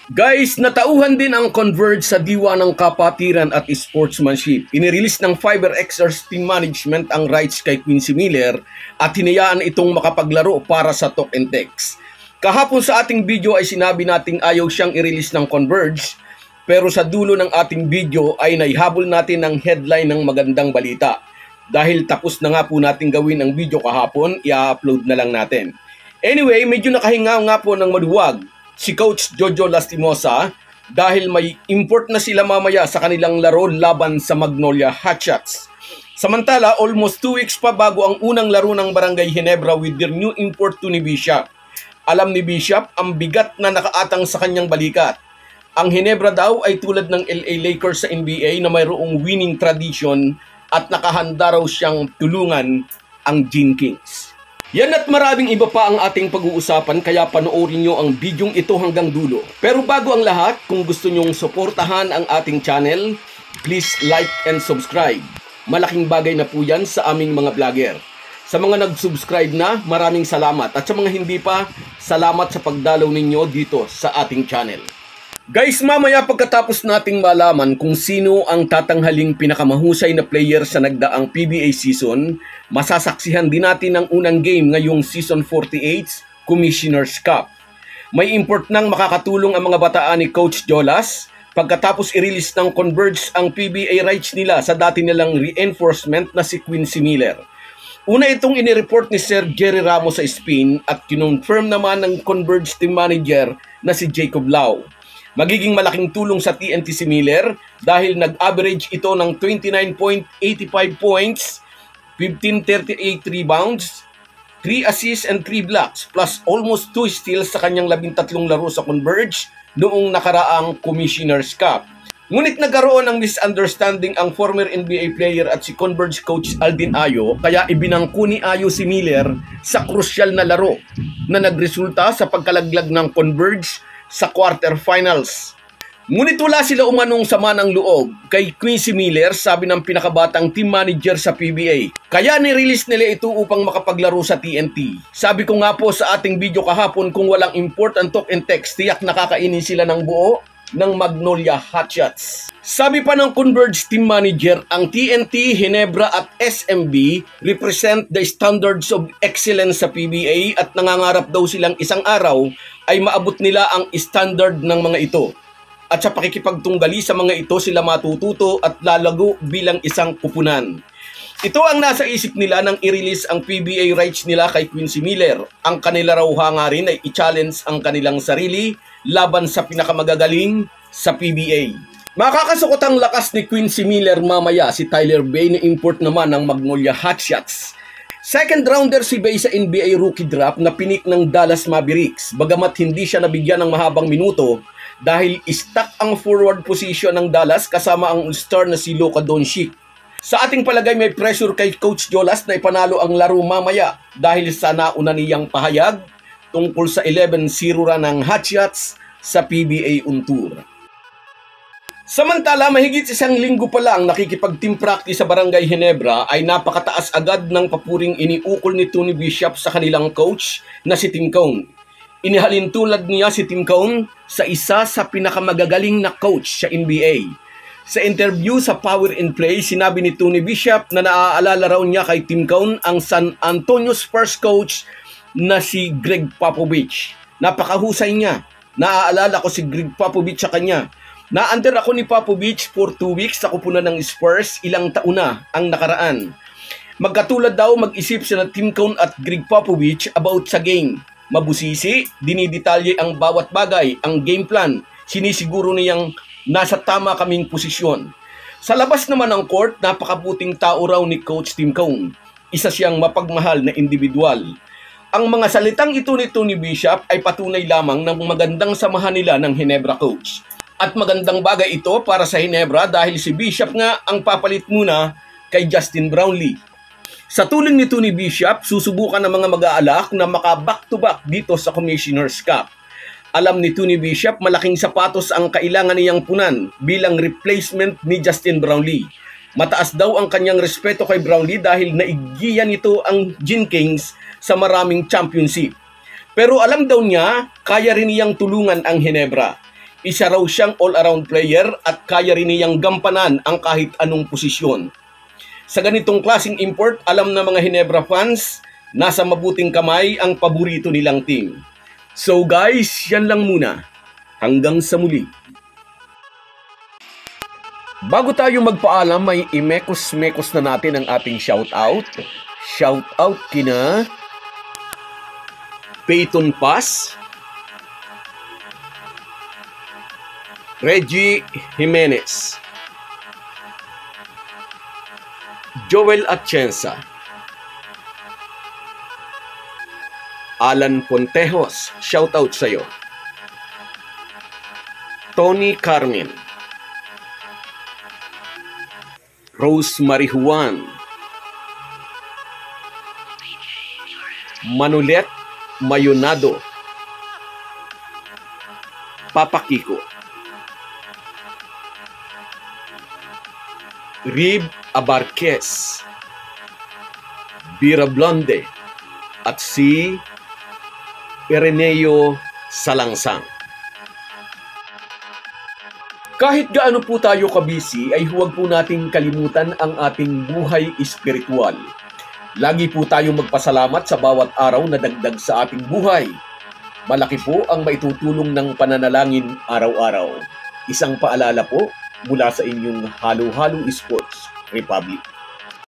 Guys, natauhan din ang Converge sa diwa ng kapatiran at sportsmanship. Inirelease ng FiberXR's team management ang rights kay Quincy Miller at hinayaan itong makapaglaro para sa talk and text. Kahapon sa ating video ay sinabi nating ayaw siyang i-release ng Converge, pero sa dulo ng ating video ay naihabol natin ang headline ng magandang balita. Dahil tapos na nga po natin gawin ang video kahapon, i-upload na lang natin. Anyway, medyo nakahinga nga po ng maluwag si Coach Jojo Lastimosa dahil may import na sila mamaya sa kanilang laro laban sa Magnolia Hotshots. Samantala, almost 2 weeks pa bago ang unang laro ng Barangay Ginebra with their new import Tony Bishop. Alam ni Bishop ang bigat na nakaatang sa kanyang balikat. Ang Ginebra daw ay tulad ng LA Lakers sa NBA na mayroong winning tradition at nakahanda raw siyang tulungan ang Gene Kings. Yan at maraming iba pa ang ating pag-uusapan kaya panoorin nyo ang bidyong ito hanggang dulo. Pero bago ang lahat, kung gusto nyong suportahan ang ating channel, please like and subscribe. Malaking bagay na po yan sa aming mga vlogger. Sa mga nag-subscribe na, maraming salamat. At sa mga hindi pa, salamat sa pagdalaw ninyo dito sa ating channel. Guys, mamaya pagkatapos nating malaman kung sino ang tatanghaling pinakamahusay na player sa nagdaang PBA season, masasaksihan din natin ang unang game ngayong Season 48 Commissioner's Cup. May import nang makakatulong ang mga bataan ni Coach Jolas pagkatapos i-release ng Converge ang PBA rights nila sa dati nilang reinforcement na si Quincy Miller. Una itong inireport ni Sir Jerry Ramos sa Spin at kinonfirm naman ng Converge team manager na si Jacob Lau. Magiging malaking tulong sa TNT si Miller dahil nag-average ito ng 29.85 points, 15.38 rebounds, 3 assists and 3 blocks plus almost 2 steals sa kanyang 13 laro sa Converge noong nakaraang Commissioner's Cup. Ngunit nagkaroon ng misunderstanding ang former NBA player at si Converge coach Aldin Ayo kaya ibinangko ni Ayo si Miller sa krusyal na laro na nagresulta sa pagkalaglag ng Converge sa quarterfinals. Ngunit wala sila umanong sama ng loob kay Quincy Miller, sabi ng pinakabatang team manager sa PBA. Kaya ni-release nila ito upang makapaglaro sa TNT. Sabi ko nga po sa ating video kahapon, kung walang important talk and text, tiyak nakakainin sila ng buo ng Magnolia Hotshots. Sabi pa ng Converge team manager, ang TNT, Ginebra at SMB represent the standards of excellence sa PBA at nangangarap daw silang isang araw ay maabot nila ang standard ng mga ito. At sa pakikipagtunggali sa mga ito sila matututo at lalago bilang isang kupunan. Ito ang nasa isip nila nang i-release ang PBA rights nila kay Quincy Miller. Ang kanila raw hangarin ay i-challenge ang kanilang sarili laban sa pinakamagagaling sa PBA. Makakasukot ang lakas ni Quincy Miller mamaya si Tyler Bay na import naman ng Magnolia Hotshots. Second rounder si Bay sa NBA rookie draft na pinik ng Dallas Mavericks, bagamat hindi siya nabigyan ng mahabang minuto dahil stuck ang forward position ng Dallas kasama ang all-star na si Luka Doncic. Sa ating palagay may pressure kay Coach Jolas na ipanalo ang laro mamaya dahil sa nauna niyang pahayag tungkol sa 11-0 run ng Hotshots sa PBA on Tour. Samantala, mahigit 1 linggo pa lang nakikipag-team practice sa Barangay Ginebra ay napakataas agad ng papuring iniukol ni Tony Bishop sa kanilang coach na si Tim Cone. Inihalin tulad niya si Tim Cone sa isa sa pinakamagagaling na coach sa NBA. Sa interview sa Power and Play, sinabi ni Tony Bishop na naaalala raw niya kay Tim Cone ang San Antonio Spurs coach na si Greg Popovich. Napakahusay niya. Naaalala ko si Greg Popovich sa kanya. Na-under ako ni Popovich for 2 weeks sa kupunan ng Spurs, ilang taon na ang nakaraan. Magkatulad daw mag-isip sina Tim Cone at Greg Popovich about sa game. Mabusisi, dinidetalye ang bawat bagay, ang game plan, sinisiguro niyang nasa tama kaming posisyon. Sa labas naman ng court, napakabuting tao raw ni Coach Tim Cone. Isa siyang mapagmahal na individual. Ang mga salitang ito ni Tony Bishop ay patunay lamang ng magandang samahan nila ng Ginebra coach. At magandang bagay ito para sa Ginebra dahil si Bishop nga ang papalit muna kay Justin Brownlee. Sa tulong ni Tony Bishop, susubukan ng mga mag-aalak na maka-back-to-back dito sa Commissioner's Cup. Alam ni Tony Bishop, malaking sapatos ang kailangan niyang punan bilang replacement ni Justin Brownlee. Mataas daw ang kanyang respeto kay Brownlee dahil naigiyan nito ang Gene Kings sa maraming championship. Pero alam daw niya, kaya rin niyang tulungan ang Ginebra. Isa raw siyang all-around player at kaya rin niyang gampanan ang kahit anong posisyon. Sa ganitong klaseng import, alam na mga Ginebra fans, nasa mabuting kamay ang paborito nilang team. So guys, yan lang muna. Hanggang sa muli. Bago tayo magpaalam, may imekos-mekos na natin ang ating shoutout. Shoutout kina Peyton Paz, Reggie Jimenez, Joel Atienza, Alan Pontejos, shoutout sa'yo. Tony Carmen, Rosemary Juan, Manulet Mayonado, Papa Kiko, Rib Abarquez, Bira Blonde, at si Ireneo Salangsang. Kahit gaano po tayo kabisi, ay huwag po nating kalimutan ang ating buhay espiritual. Lagi po tayong magpasalamat sa bawat araw na dagdag sa ating buhay. Malaki po ang maitutulong ng pananalangin araw-araw. Isang paalala po mula sa inyong Halo-Halo Sports Republic.